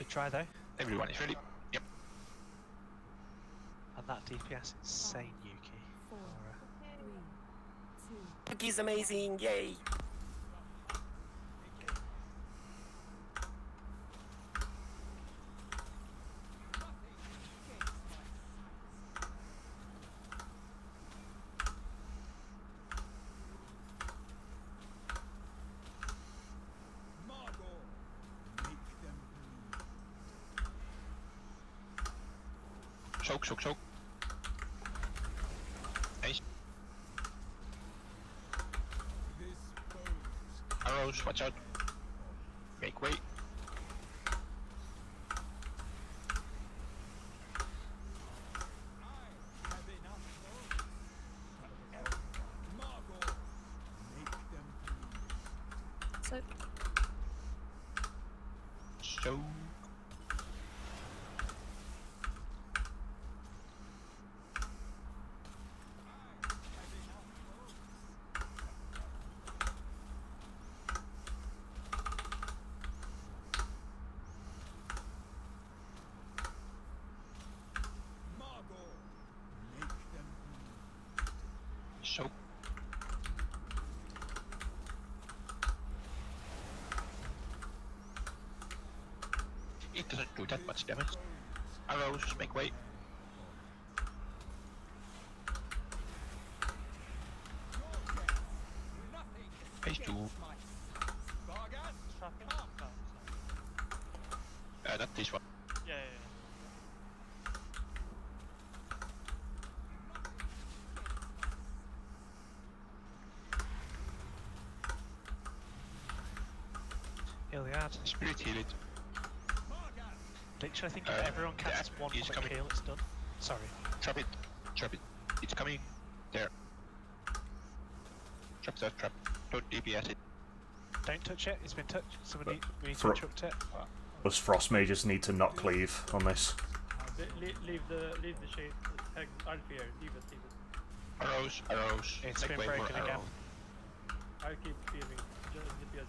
Good try though. Everyone is ready. Yep. And that DPS insane, Yuki. Yuki's amazing, yay! Choke, choke, choke. Nice. Arrows, watch out. Make way. So Choke. Choke. It doesn't do that much damage. Arrows, make way. Phase 2. Not this one. Yeah. Iliad. Spirit heal it. Literally, I think if everyone casts that one is quick coming. heal, it's done. Sorry. Trap it. Trap it. It's coming. There. Trap that trap. Don't DPS it. Don't touch it. It's been touched. Somebody we need to For- instruct it. Us frost mages need to not cleave on this. Leave the shade. I'll fear. Leave it. Arrows, arrows. It's Make been way for broken again. arrow. I'll keep fearing. Just DPS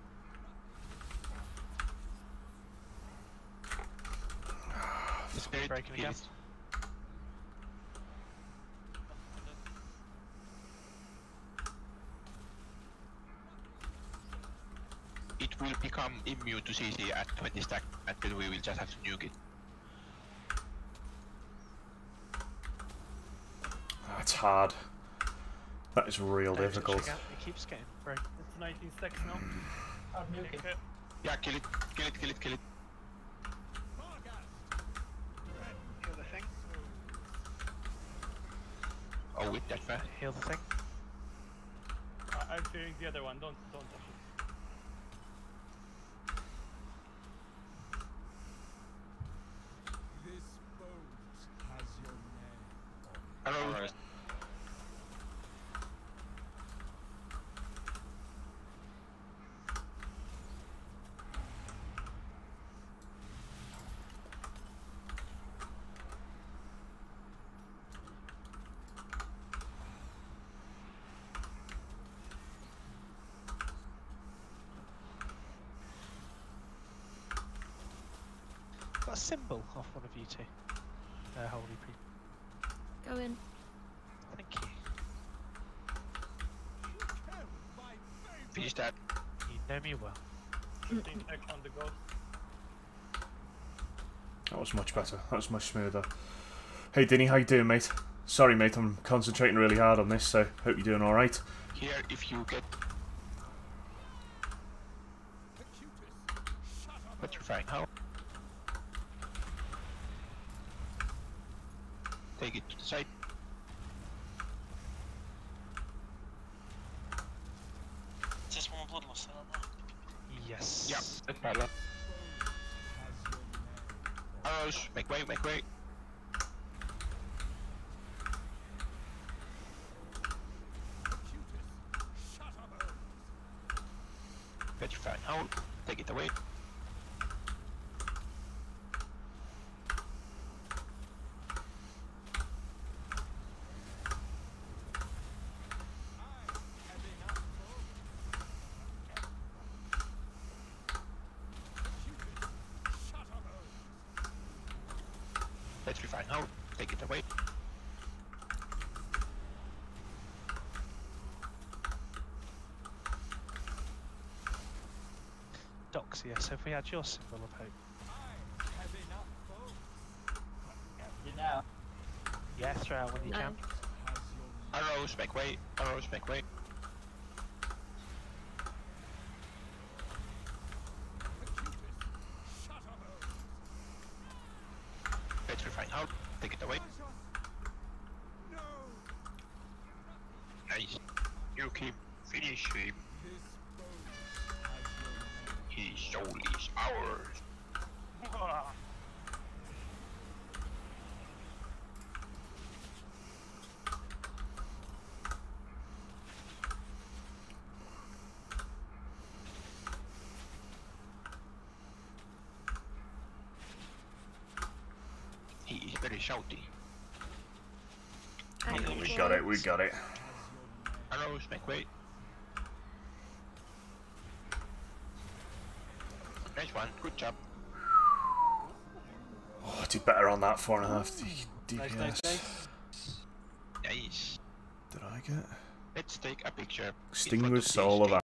it. Spirit Breaking heal again. it. It will become immune to CC at 20 stack until we will just have to nuke it. That's hard. That is real Don't touch difficult. it again. It keeps getting broken. It's 19 stacks now. I'll nuke it. Yeah, kill it, kill it, kill it, kill it. Heal the thing. Oh, with that fast. Heal the thing. I'm fearing the other one. Don't touch it. Arrows. Got a symbol off one of you two. Holy people. go in. Thank you. Finish that. You know me well. 15 stacks on the ghost. That was much better. That was much smoother. Hey Dinny, how you doing, mate? Sorry, mate, I'm concentrating really hard on this, so hope you're doing alright. Here, if you get... But you're fine. How? Take it to the side. Just one bloodlust, Yes. Yeah, that's better. Arrows, make way, make way. Bet you're fine. How? Take it away. Let's refine how. Take it away. Doxius, have we had your symbol of hope? You know. Yeah, throw out when you can. Arrows, make way. Arrows, make way. Let's refine how. Take it away. Nice. You keep finish him. His soul is ours. He is very shouty. We got it, we got it. Arrows, make way. Nice one, good job. Oh, I did better on that 4.5 DPS. Nice. Nice. Did I get? Let's take a picture. Extinguished soul of